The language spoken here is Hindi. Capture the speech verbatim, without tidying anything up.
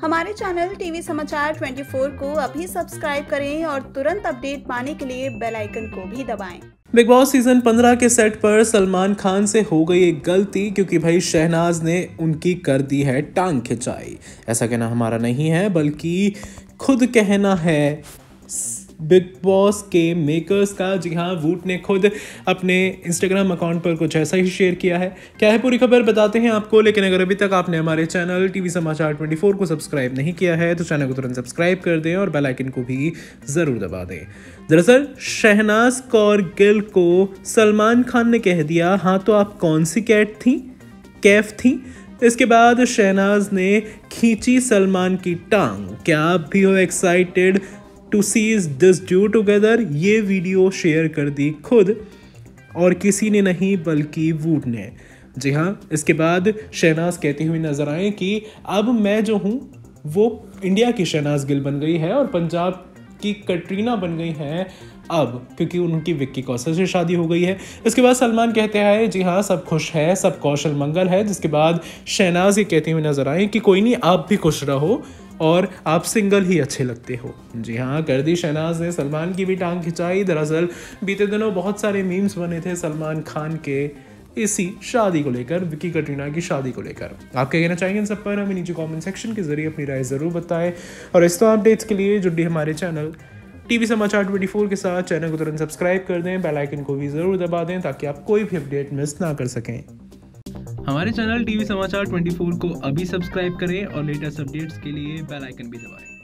हमारे चैनल टीवी समाचार चौबीस को अभी सब्सक्राइब करें और तुरंत अपडेट पाने के लिए बेल आइकन को भी दबाएं। बिग बॉस सीजन पंद्रह के सेट पर सलमान खान से हो गई एक गलती, क्योंकि भाई शहनाज ने उनकी कर दी है टांग खिंचाई। ऐसा कहना हमारा नहीं है, बल्कि खुद कहना है बिग बॉस के मेकर्स का। जी हाँ, वूट ने खुद अपने इंस्टाग्राम अकाउंट पर कुछ ऐसा ही शेयर किया है। क्या है पूरी खबर बताते हैं आपको, लेकिन अगर अभी तक आपने हमारे चैनल टीवी समाचार चौबीस को सब्सक्राइब नहीं किया है तो चैनल को तुरंत सब्सक्राइब कर दें और बेल आइकन को भी ज़रूर दबा दें। दरअसल शहनाज कौर गिल को सलमान खान ने कह दिया, हाँ तो आप कौन सी कैट थी, कैफ थी। इसके बाद शहनाज ने खींची सलमान की टांग। क्या आप भी हो excited to sees this do together? ये वीडियो शेयर कर दी खुद, और किसी ने नहीं बल्कि वूट ने। जी हाँ, इसके बाद शहनाज कहती हुई नजर आए कि अब मैं जो हूँ वो इंडिया की शहनाज गिल बन गई है और पंजाब की कटरीना बन गई है अब, क्योंकि उनकी विक्की कौशल से शादी हो गई है। इसके बाद सलमान कहते हैं जी हाँ सब खुश है, सब कौशल मंगल है। जिसके बाद शहनाज ये कहती हुई नजर आए कि कोई नहीं, आप भी खुश रहो और आप सिंगल ही अच्छे लगते हो। जी हाँ, कर दी शहनाज ने सलमान की भी टांग खिंचाई। दरअसल बीते दिनों बहुत सारे मीम्स बने थे सलमान खान के इसी शादी को लेकर, विक्की कटरीना की शादी को लेकर। आप क्या कहना चाहेंगे इन सब पर? हमें नीचे कमेंट सेक्शन के जरिए अपनी राय ज़रूर बताएं, और इस तरह अपडेट्स के लिए जुड़े हमारे चैनल टीवी समाचार चौबीस के साथ। चैनल को तुरंत सब्सक्राइब कर दें, बेल आइकन को भी ज़रूर दबा दें ताकि आप कोई भी अपडेट मिस ना कर सकें। हमारे चैनल टीवी समाचार चौबीस को अभी सब्सक्राइब करें और लेटेस्ट अपडेट्स के लिए बेल आइकन भी दबाएं।